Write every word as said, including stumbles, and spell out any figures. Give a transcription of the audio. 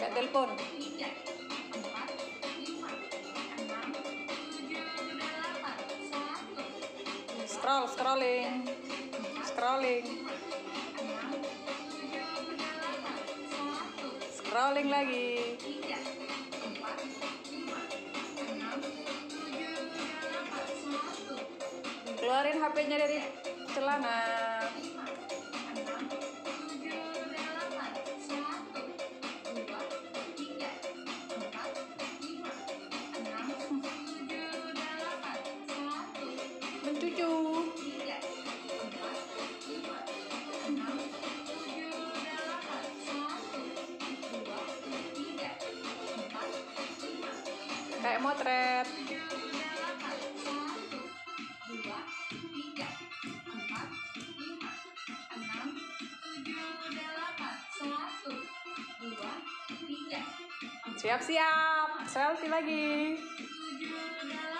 Nggak telepon. Scroll, scrolling, scrolling, scrolling lagi. Keluarin H P-nya dari celana. Mencucu. Kayak motret. Siap-siap, selfie lagi.